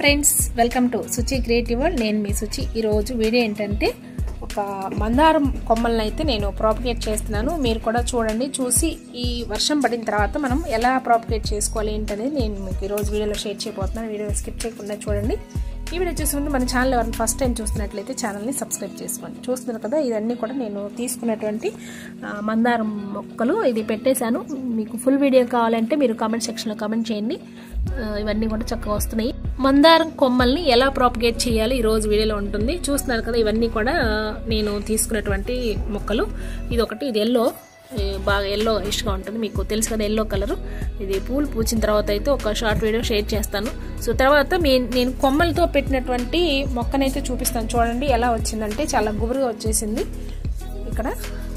Friends welcome to Suchi creative world. నేను మీ సుచి. ఈరోజు వీడియో ఏంటంటే ఒక మందారం కొమ్మలను అయితే నేను ప్రాపగేట్ చేస్తున్నాను. మీరు కూడా చూడండి. చూసి ఈ వర్షం పడిన తర్వాత మనం ఎలా ప్రాపగేట్ చేసుకోవాలి ఏంటనేది నేను మీకు ఈరోజు వీడియోలో షేర్ చేయబోతున్నాను. వీడియో స్కిప్ చేయకుండా చూడండి. ఈ వీడియో చూసే ముందు మన ఛానల్ ఎవరైనా ఫస్ట్ టైం చూస్తున్నట్లయితే ఛానల్ని సబ్స్క్రైబ్ చేసుకోండి. చూస్తున్నారు కదా, ఇవన్నీ కూడా నేను తీసుకున్నటువంటి మందారం మొక్కలు. ఇది పెట్టేశాను. మీకు ఫుల్ వీడియో కావాలంటే మీరు కామెంట్ సెక్షన్లో కామెంట్ చేయండి. ఇవన్నీ కూడా చక్కగా వస్తున్నాయి. మందారం కొమ్మల్ని ఎలా ప్రాపగేట్ చేయాలి ఈరోజు వీడియోలో ఉంటుంది. చూస్తున్నారు కదా, ఇవన్నీ కూడా నేను తీసుకున్నటువంటి మొక్కలు. ఇది ఒకటి, ఇది ఎల్లో, బాగా ఎల్లో ఇష్టంగా ఉంటుంది. మీకు తెలుసు కదా ఎల్లో కలర్. ఇది పూలు పూచిన తర్వాత అయితే ఒక షార్ట్ వీడియో షేర్ చేస్తాను. సో తర్వాత నేను కొమ్మలతో పెట్టినటువంటి మొక్కనైతే చూపిస్తాను. చూడండి ఎలా వచ్చిందంటే చాలా గుబురుగా వచ్చేసింది. ఇక్కడ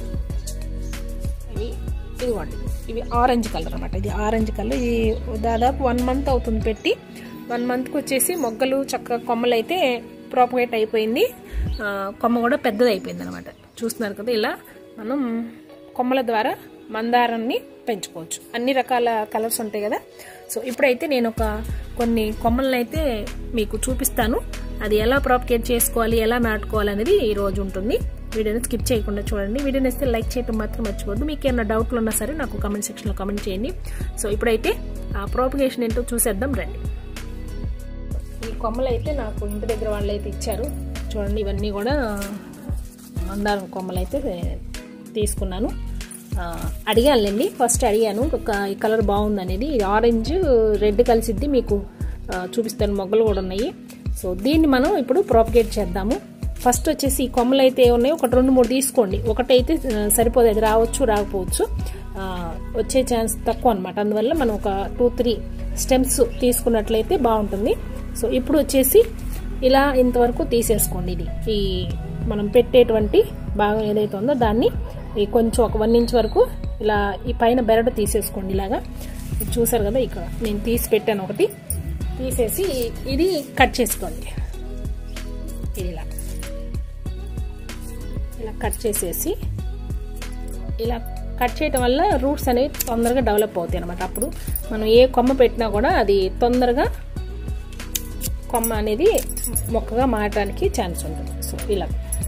ఇదిగోండి, ఇవి ఆరెంజ్ కలర్ అనమాట. ఇది ఆరెంజ్ కలర్. ఇది దాదాపు 1 మంత్ అవుతుంది పెట్టి. 1 మంత్కి వచ్చేసి మొగ్గలు చక్కగా కొమ్మలు అయితే ప్రాపగేట్ అయిపోయింది. కొమ్మ కూడా పెద్దది అయిపోయింది అనమాట. చూస్తున్నారు కదా, ఇలా మనం కొమ్మల ద్వారా మందారాన్ని పెంచుకోవచ్చు. అన్ని రకాల కలర్స్ ఉంటాయి కదా. సో ఇప్పుడైతే నేను కొన్ని కొమ్మలను అయితే మీకు చూపిస్తాను. అది ఎలా ప్రాపగేట్ చేసుకోవాలి, ఎలా నాటుకోవాలి అనేది ఈరోజు ఉంటుంది. వీడియోని స్కిప్ చేయకుండా చూడండి. వీడియోని ఇస్తే లైక్ చేయడం మాత్రం మర్చిపోద్దు. మీకు ఏమైనా డౌట్లు ఉన్నా సరే నాకు కామెంట్ సెక్షన్లో కామెంట్ చేయండి. సో ఇప్పుడైతే ఆ ప్రాపగేషన్ ఏంటో చూసేద్దాం రండి. ఈ కొమ్మలు అయితే నాకు ఇంటి దగ్గర వాళ్ళు అయితే ఇచ్చారు. చూడండి, ఇవన్నీ కూడా మందారం కొమ్మలు అయితే తీసుకున్నాను. అడిగానులేండి, ఫస్ట్ అడిగాను ఈ కలర్ బాగుంది అనేది. ఇది ఆరెంజ్ రెడ్ కలిసిద్ది, మీకు చూపిస్తాను. మొగ్గలు కూడా ఉన్నాయి. సో దీన్ని మనం ఇప్పుడు ప్రాపగేట్ చేద్దాము. ఫస్ట్ వచ్చేసి ఈ కొమ్మలు అయితే ఉన్నాయో ఒక 2-3 తీసుకోండి. ఒకటైతే సరిపోదు, అది రావచ్చు రాకపోవచ్చు, వచ్చే ఛాన్స్ తక్కువ అనమాట. అందువల్ల మనం ఒక 2-3 స్టెమ్స్ తీసుకున్నట్లయితే బాగుంటుంది. సో ఇప్పుడు వచ్చేసి ఇలా ఇంతవరకు తీసేసుకోండి. ఇది ఈ మనం పెట్టేటువంటి భాగం ఏదైతే ఉందో దాన్ని కొంచెం ఒక 1 ఇంచ్ వరకు ఇలా ఈ పైన బెరడు తీసేసుకోండి. ఇలాగా చూసారు కదా, ఇక్కడ నేను తీసి పెట్టాను. ఒకటి తీసేసి ఇది కట్ చేసుకోండి. ఇది ఇలా కట్ చేసేసి, ఇలా కట్ చేయటం వల్ల రూట్స్ అనేవి తొందరగా డెవలప్ అవుతాయి అనమాట. అప్పుడు మనం ఏ కొమ్మ పెట్టినా కూడా అది తొందరగా కొమ్మ అనేది మొక్కగా మారడానికి ఛాన్స్ ఉంటుంది. సో ఇలా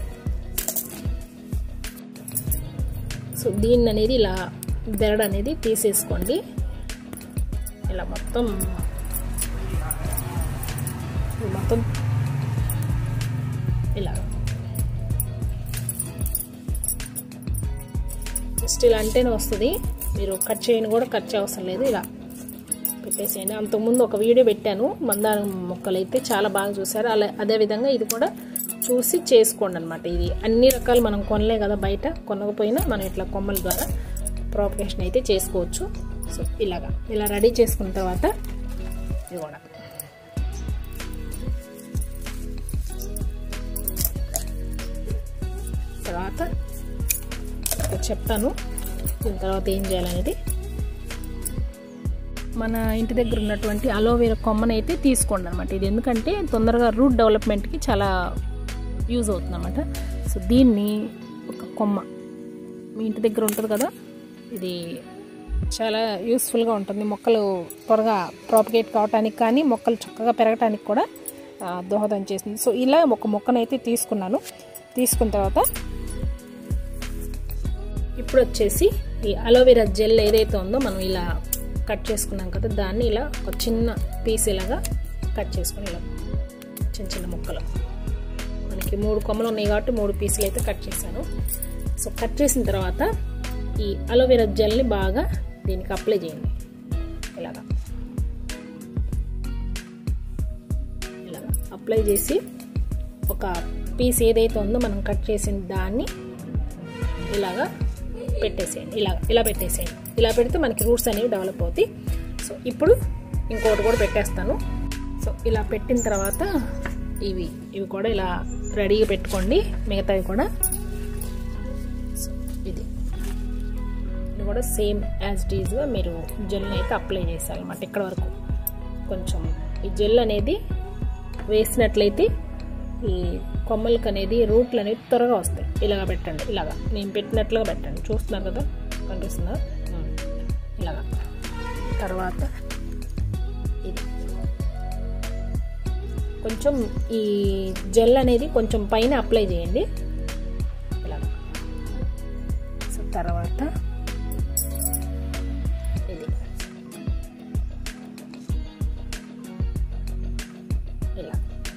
దీన్ని అనేది ఇలా బెరడు అనేది తీసేసుకోండి. ఇలా మొత్తం ఇలా జస్ట్ ఇలా అంటేనే వస్తుంది. మీరు కట్ చేయని కూడా కట్ చేయవసరం లేదు. ఇలా పెట్టేసేయండి. అంతకుముందు ఒక వీడియో పెట్టాను మందారం మొక్కలు అయితే, చాలా బాగా చూసారు. అదేవిధంగా ఇది కూడా చూసి చేసుకోండి అనమాట. ఇది అన్ని రకాలు మనం కొనలే కదా, బయట కొనకపోయినా మనం ఇట్లా కొమ్మల ద్వారా ప్రాపగేషన్ అయితే చేసుకోవచ్చు. సో ఇలా రెడీ చేసుకున్న తర్వాత ఇది కూడా తర్వాత చెప్తాను. దీని తర్వాత ఏం చేయాలనేది. మన ఇంటి దగ్గర ఉన్నటువంటి అలోవెరా కొమ్మనైతే తీసుకోండి అనమాట. ఇది ఎందుకంటే తొందరగా రూట్ డెవలప్మెంట్కి చాలా యూజ్ అవుతుంది అనమాట. సో దీన్ని ఒక కొమ్మ మీ ఇంటి దగ్గర ఉంటుంది కదా, ఇది చాలా యూస్ఫుల్గా ఉంటుంది. మొక్కలు త్వరగా ప్రాపగేట్ కావడానికి కానీ మొక్కలు చక్కగా పెరగటానికి కూడా దోహదం చేస్తుంది. సో ఇలా ఒక మొక్కనైతే తీసుకున్నాను. తీసుకున్న తర్వాత ఇప్పుడు వచ్చేసి ఈ అలోవెరా జెల్ ఏదైతే ఉందో మనం ఇలా కట్ చేసుకున్నాం కదా, దాన్ని ఇలా ఒక చిన్న పీస్ ఇలాగా కట్ చేసుకుని ఇలా చిన్న ముక్కలు. మనకి 3 కొమ్మలు ఉన్నాయి కాబట్టి 3 పీసులు అయితే కట్ చేశాను. సో కట్ చేసిన తర్వాత ఈ అలోవెరా జెల్ని బాగా దీనికి అప్లై చేయండి. ఇలాగా అప్లై చేసి ఒక పీస్ ఏదైతే ఉందో మనం కట్ చేసిన దాన్ని ఇలాగా పెట్టేసేయండి. ఇలా పెట్టేసేయండి. ఇలా పెడితే మనకి రూట్స్ అనేవి డెవలప్ అవుతాయి. సో ఇప్పుడు ఇంకోటి కూడా పెట్టేస్తాను. సో ఇలా పెట్టిన తర్వాత ఇవి కూడా ఇలా రెడీగా పెట్టుకోండి. మిగతావి కూడా ఇది కూడా సేమ్ యాజ్ ఇట్ ఈజ్గా మీరు జెల్ని అయితే అప్లై చేయాలన్నమాట. ఇక్కడ వరకు కొంచెం ఈ జెల్ అనేది వేసినట్లయితే ఈ కొమ్మలకి అనేది రూట్లు అనేవి త్వరగా వస్తాయి. ఇలాగా పెట్టండి. ఇలాగా నేను పెట్టినట్లుగా పెట్టండి. చూస్తున్నారు కదా, కనిపిస్తుందా? ఇలాగా తర్వాత ఇది కొంచెం ఈ జెల్ అనేది కొంచెం పైన అప్లై చేయండి ఇలా. సో తర్వాత ఇది ఇలా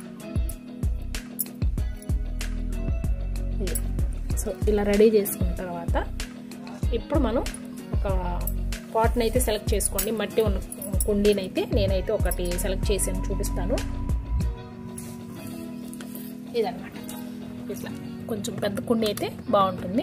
ఇది. సో ఇలా రెడీ చేసుకున్న తర్వాత ఇప్పుడు మనం ఒక పాట్ని అయితే సెలెక్ట్ చేసుకోండి. మట్టి ఉన్న కుండీనైతే నేనైతే ఒకటి సెలెక్ట్ చేసి చూపిస్తాను. ఇదన్నమాట. ఇట్లా కొంచెం పెద్ద కుండీ అయితే బాగుంటుంది.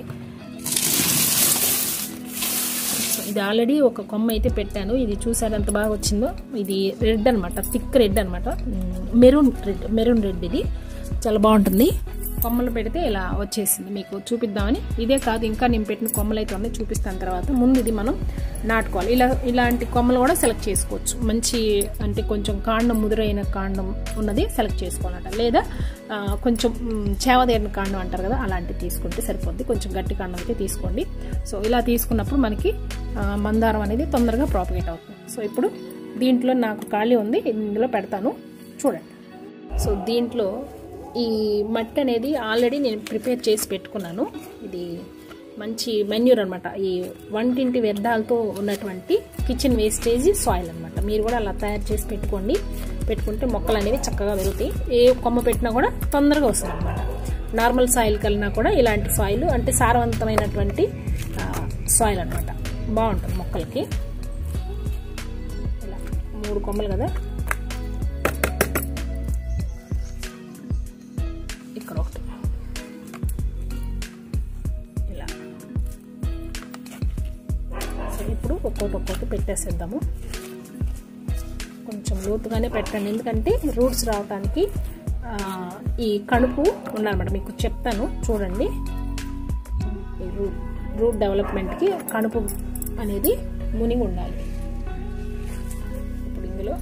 ఇది ఆల్రెడీ ఒక కొమ్మ అయితే పెట్టాను. ఇది చూసారు ఎంత బాగా వచ్చిందో. ఇది రెడ్ అనమాట, థిక్ రెడ్ అనమాట, మెరూన్ రెడ్. ఇది చాలా బాగుంటుంది. కొమ్మలు పెడితే ఇలా వచ్చేసింది. మీకు చూపిద్దామని. ఇదే కాదు, ఇంకా నేను పెట్టిన కొమ్మలు అయితే ఉన్నాయి, చూపిస్తాను తర్వాత. ముందు ఇది మనం నాటుకోవాలి. ఇలాంటి కొమ్మలు కూడా సెలెక్ట్ చేసుకోవచ్చు. మంచి అంటే కొంచెం కాండం, ముదురైన కాండం ఉన్నది సెలెక్ట్ చేసుకోవాలన్నమాట. లేదా కొంచెం చేవదేరిన కాండం అంటారు కదా, అలాంటివి తీసుకుంటే సరిపోద్ది. కొంచెం గట్టి కాండం అయితే తీసుకోండి. సో ఇలా తీసుకున్నప్పుడు మనకి మందారం అనేది తొందరగా ప్రాపగేట్ అవుతుంది. సో ఇప్పుడు దీంట్లో నాకు ఖాళీ ఉంది, ఇందులో పెడతాను చూడండి. సో దీంట్లో ఈ మట్టి అనేది ఆల్రెడీ నేను ప్రిపేర్ చేసి పెట్టుకున్నాను. ఇది మంచి మెన్యూర్ అనమాట. ఈ వంటింటి వ్యర్థాలతో ఉన్నటువంటి కిచెన్ వేస్టేజ్ సాయిల్ అనమాట. మీరు కూడా అలా తయారు చేసి పెట్టుకుంటే మొక్కలు అనేవి చక్కగా పెరుగుతాయి. ఏ కొమ్మ పెట్టినా కూడా తొందరగా వస్తుంది అనమాట. నార్మల్ సాయిల్ కలిగినా కూడా ఇలాంటి సాయిల్ అంటే సారవంతమైనటువంటి సాయిల్ అనమాట, బాగుంటుంది మొక్కలకి. ఇలా 3 కొమ్మలు కదా, ఇక్కడ ఒకటి ఇలా. సో ఇప్పుడు ఒక్కొక్కటి పెట్టేసేద్దాము. కొంచెం లోతుగానే పెట్టండి, ఎందుకంటే రూట్స్ రావడానికి ఈ కణుపు ఉండాలన్నమాట. మీకు చెప్తాను చూడండి. ఈ రూట్ డెవలప్మెంట్కి కణుపు అనేది మునిగి ఉండాలి. ఇప్పుడు ఇందులో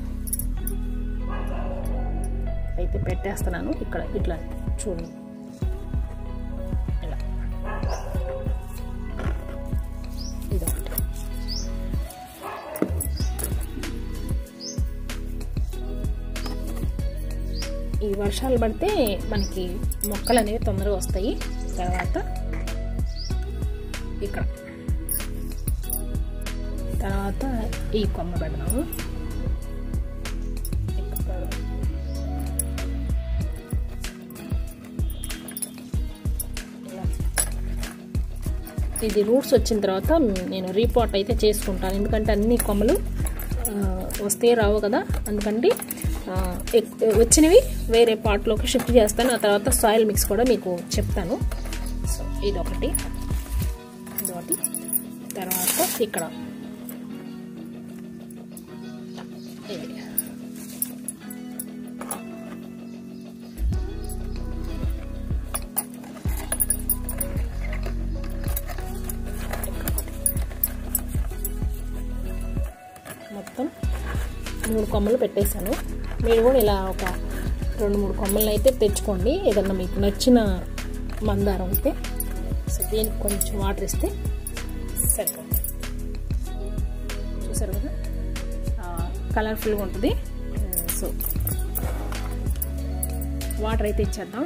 అయితే పెట్టేస్తున్నాను. ఇక్కడ ఇట్లా చూడండి, ఇలా. ఇదొకటి. ఈ వర్షాలు పడితే మనకి మొక్కలు అనేవి తొందరగా వస్తాయి. తర్వాత ఇక్కడ తర్వాత ఈ కొమ్మ పెడదాము. ఇది రూట్స్ వచ్చిన తర్వాత నేను రీపాట్ అయితే చేసుకుంటాను, ఎందుకంటే అన్ని కొమ్మలు వస్తే రావు కదా. అందుకంటే వచ్చినవి వేరే పాట్లోకి షిఫ్ట్ చేస్తాను. ఆ తర్వాత సాయిల్ మిక్స్ కూడా మీకు చెప్తాను. సో ఇదొకటి. తర్వాత ఇక్కడ ఇది మొత్తం 3 కొమ్మలు పెట్టేశాను. మీరు కూడా ఇలా ఒక 2-3 కొమ్మలను అయితే తెచ్చుకోండి, ఏదన్నా మీకు నచ్చిన మందారం అయితే. సో దీనికి కొంచెం వాటర్ ఇస్తే సరిపోతుంది. చూసారు కదా, కలర్ఫుల్గా ఉంటుంది. సో వాటర్ అయితే ఇచ్చేద్దాం.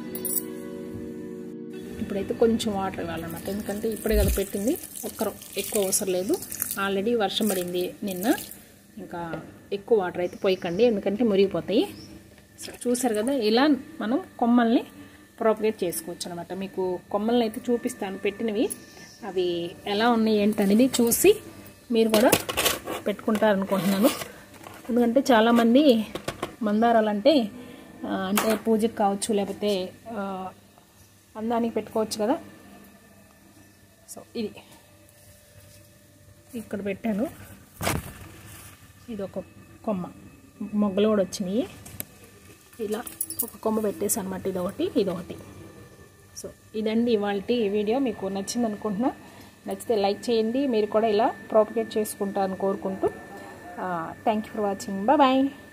ఇప్పుడైతే కొంచెం వాటర్ ఇవ్వాలన్నమాట, ఎందుకంటే ఇప్పుడే కదా పెట్టింది, ఎక్కువ అవసరం లేదు. ఆల్రెడీ వర్షం పడింది నిన్న, ఇంకా ఎక్కువ వాటర్ అయితే పోయకండి, ఎందుకంటే మురిగిపోతాయి. సో చూసారు కదా, ఇలా మనం కొమ్మల్ని ప్రాపగేట్ చేసుకోవచ్చు అనమాట. మీకు కొమ్మల్ని అయితే చూపిస్తాను పెట్టినవి, అవి ఎలా ఉన్నాయి ఏంటనేది చూసి మీరు కూడా పెట్టుకుంటారనుకుంటున్నాను. ఎందుకంటే చాలామంది మందారాలు అంటే పూజకి కావచ్చు, లేకపోతే అందానికి పెట్టుకోవచ్చు కదా. సో ఇది ఇక్కడ పెట్టాను. ఇది ఒక కొమ్మ, మొగ్గలు కూడా వచ్చినాయి. ఇలా ఒక కొమ్మ పెట్టేసి అనమాట, ఇదొకటి. సో ఇదండి ఇవాల్టి వీడియో. మీకు నచ్చింది అనుకుంటున్నా. నచ్చితే లైక్ చేయండి. మీరు కూడా ఇలా ప్రాపగేట్ చేసుకుంటారని కోరుకుంటూ thank you for watching. Bye.